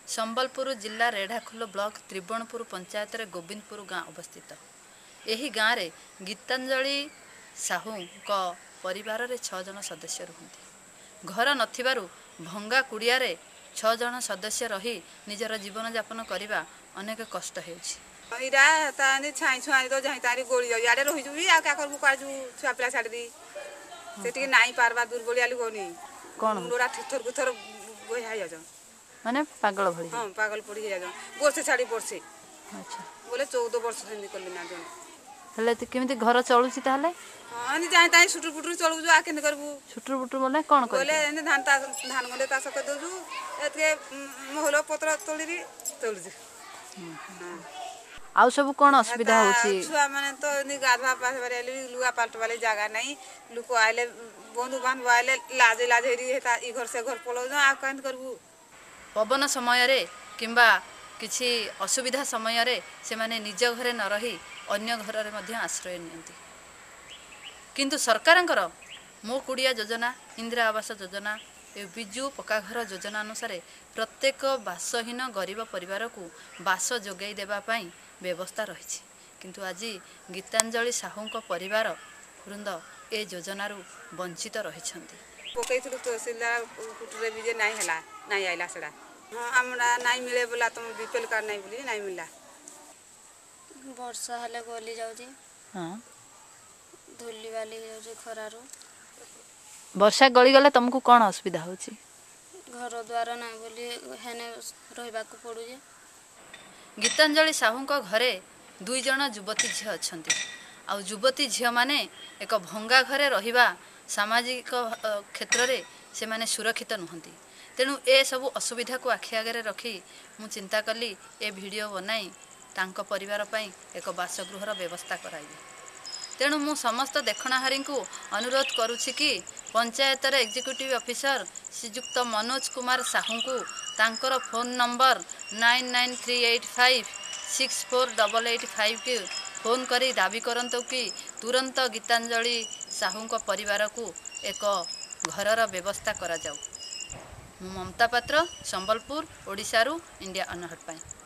संबलपुर जिला रेढ़ाखोल ब्लॉक त्रिवणपुर पंचायत रे गोविंदपुर गाँ अवस्थित। यही गाँव रे गीतांजलि साहू को परिवार रे 6 जन सदस्य रुहंती। घर नथिबारु भंगा कुड़िया रे 6 जन सदस्य रही निजर जीवन यापन करने अनेक कष्ट हेउछि। इरा ताने छाई छुआई तो जही तारी गोली जाई आडे रहि जुई आ का करबु काजू छुआ पिला छाड़ दी सेठी नाही पारबा दुर्बली आलु कोनी कोन मुंडरा थर को थर गोया जा माने पागल भली। हां पागल पड़ी जा वर्षे छाड़ी वर्षे। अच्छा बोले 14 वर्ष हिंदी करली ना जन हले त केमिति घर चलुछि ताले। हां नि जाई ताई सुटुर पुटुर चलु जो आ केने करबु सुटुर पुटुर बोले कोन कर बोले धान गले तास कर दजु एतके महलो पत्र तोलिरी तोलजु। हां आउ सब कोन असुविधा होछि छुआ माने तो नि गाधवा पास बारे लुगा पाल्ट वाले जगह नहीं लुको आइले बंधु बांध आइले लाजे लाजे हेता ई घर से घर पलो आ कांत करबु। पवन समय रे किंबा किछि असुविधा समय रे से माने निज घरे न रही अन्य घर रे मध्य आश्रय नियंती। किंतु सरकारंकर मो कुड़िया योजना इंदिरा आवास योजना बिजु पक्का घर योजना अनुसार प्रत्येक बासहीन गरीब परिवार को बास जोगाई देबा पई व्यवस्था रही। किंतु आज गीतांजलि साहू परिवार वृंद ए योजनारू वंचित रही। पकईथु तहसीलदार कुटरे भी जे नहीं हला नहीं आइला सेडा हां हमरा नहीं मिले बोला तुम बीपीएल कार्ड नहीं बोली नहीं मिला। वर्षा हले गली जाउजी हां धुली वाली जाउजी खरारू वर्षा गली गले तुमको कोन असुविधा होची। घर द्वार ना बोली हेने रहबा को पड़ू जे। गीतांजलि साहू घरे 2 जन युवती झी अच्छा आ युवती झी माने एक भंगा घरे रहिबा सामाजिक क्षेत्र रे से माने सुरक्षित नुहंती। तेणु ए सब असुविधा को आखि आगे रखी मु चिंता कली ए वीडियो बनाई तांको परिवार पई एक बासगृहर व्यवस्था कराइबे। तेणु मु समस्त देखणाहारी को अनुरोध करुछि कि पंचायत रे एग्जीक्यूटिव ऑफिसर श्रीयुक्त मनोज कुमार साहू को तांकर फोन नंबर 9938564885 के फोन करी दाबी करंतु कि तुरंत गीतांजलि साहू परिवार को एक घरर व्यवस्था करा जाऊ। ममता पात्र संबलपुर ओडिशारू इंडिया अनहट पाई।